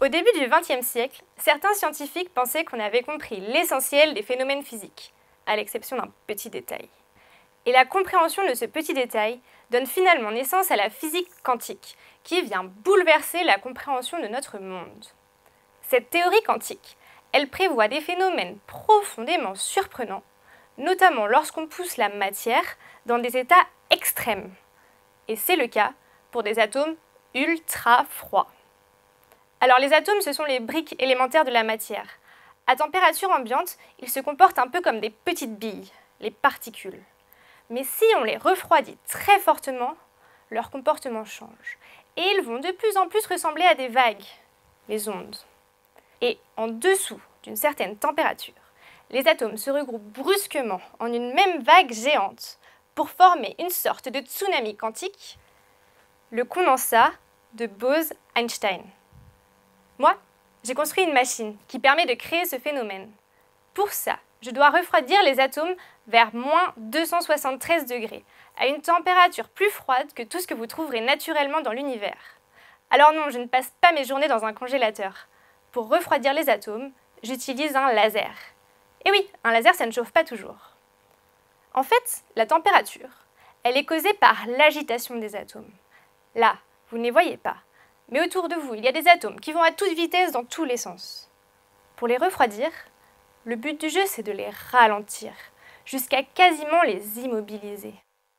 Au début du XXe siècle, certains scientifiques pensaient qu'on avait compris l'essentiel des phénomènes physiques, à l'exception d'un petit détail. Et la compréhension de ce petit détail donne finalement naissance à la physique quantique, qui vient bouleverser la compréhension de notre monde. Cette théorie quantique, elle prévoit des phénomènes profondément surprenants, notamment lorsqu'on pousse la matière dans des états extrêmes. Et c'est le cas pour des atomes ultra froids. Alors les atomes, ce sont les briques élémentaires de la matière. À température ambiante, ils se comportent un peu comme des petites billes, les particules. Mais si on les refroidit très fortement, leur comportement change. Et ils vont de plus en plus ressembler à des vagues, les ondes. Et en dessous d'une certaine température, les atomes se regroupent brusquement en une même vague géante pour former une sorte de tsunami quantique, le condensat de Bose-Einstein. Moi, j'ai construit une machine qui permet de créer ce phénomène. Pour ça, je dois refroidir les atomes vers moins 273 degrés, à une température plus froide que tout ce que vous trouverez naturellement dans l'univers. Alors non, je ne passe pas mes journées dans un congélateur. Pour refroidir les atomes, j'utilise un laser. Et oui, un laser, ça ne chauffe pas toujours. En fait, la température, elle est causée par l'agitation des atomes. Là, vous ne les voyez pas. Mais autour de vous, il y a des atomes qui vont à toute vitesse dans tous les sens. Pour les refroidir, le but du jeu, c'est de les ralentir, jusqu'à quasiment les immobiliser.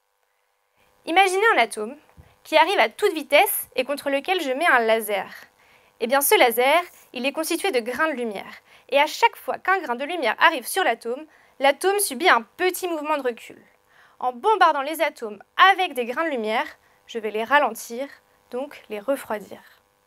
Imaginez un atome qui arrive à toute vitesse et contre lequel je mets un laser. Eh bien, ce laser, il est constitué de grains de lumière. Et à chaque fois qu'un grain de lumière arrive sur l'atome, l'atome subit un petit mouvement de recul. En bombardant les atomes avec des grains de lumière, je vais les ralentir, donc les refroidir.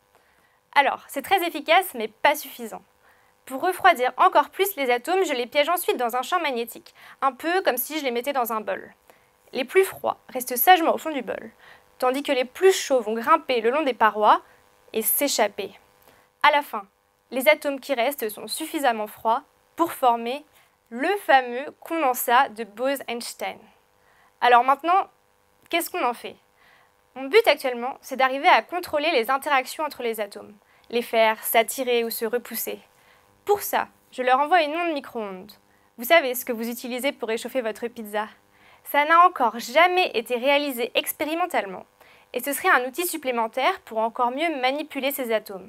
Alors, c'est très efficace, mais pas suffisant. Pour refroidir encore plus les atomes, je les piège ensuite dans un champ magnétique, un peu comme si je les mettais dans un bol. Les plus froids restent sagement au fond du bol, tandis que les plus chauds vont grimper le long des parois et s'échapper. À la fin, les atomes qui restent sont suffisamment froids pour former le fameux condensat de Bose-Einstein. Alors maintenant, qu'est-ce qu'on en fait ? Mon but actuellement, c'est d'arriver à contrôler les interactions entre les atomes, les faire s'attirer ou se repousser. Pour ça, je leur envoie une onde micro-ondes. Vous savez ce que vous utilisez pour réchauffer votre pizza. Ça n'a encore jamais été réalisé expérimentalement, et ce serait un outil supplémentaire pour encore mieux manipuler ces atomes.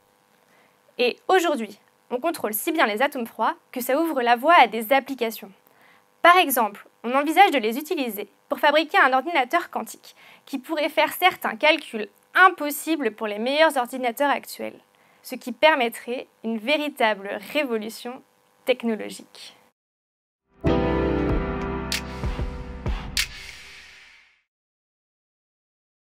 Et aujourd'hui, on contrôle si bien les atomes froids que ça ouvre la voie à des applications. Par exemple, on envisage de les utiliser pour fabriquer un ordinateur quantique qui pourrait faire certains calculs impossibles pour les meilleurs ordinateurs actuels, ce qui permettrait une véritable révolution technologique.